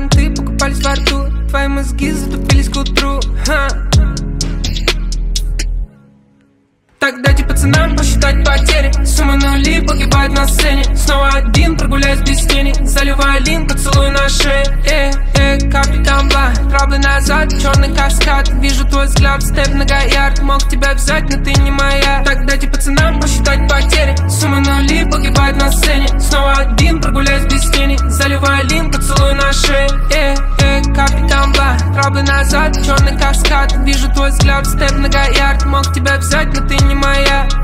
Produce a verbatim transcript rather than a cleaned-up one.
понты покупались во рту, твои мозги затупились к утру. Ха. Так дайте пацанам посчитать потери. Сумма нули погибает на сцене. Снова один, прогуляюсь без тени. Заливаю лин, поцелуй на шее. Э, э, капитан Бла, траблы назад, черный каскад. Вижу твой взгляд, степ многоярд. Мог тебя взять, но ты не моя. Так дайте пацанам посчитать потери. Сумма нули погибает на сцене. Снова один, прогуляюсь без тени. Заливаю лин, поцелуй на шее. Э, э, капитан Бла, траблы назад, черный каскад. Вижу твой взгляд, степ многоярд. Мог тебя взять, но ты не моя.